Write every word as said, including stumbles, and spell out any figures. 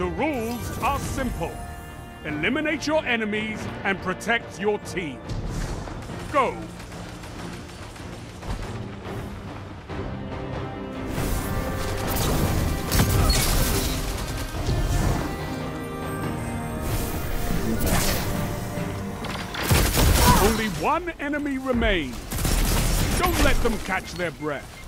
The rules are simple. Eliminate your enemies and protect your team. Go! Only one enemy remains. Don't let them catch their breath.